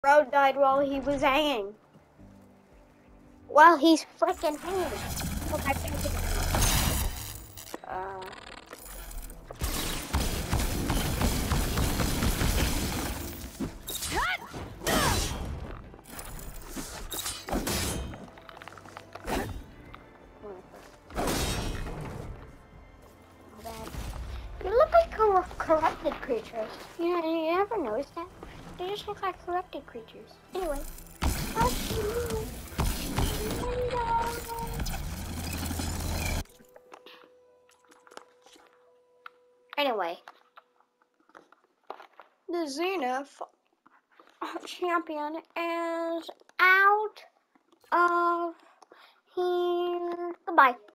Bro died while he was hanging. While he's freaking hanging. Look, I can't get You look like corrupted creatures. You ever noticed that? They just look like corrupted creatures. Anyway. Anyway. The Zenith champion is out of here. Goodbye.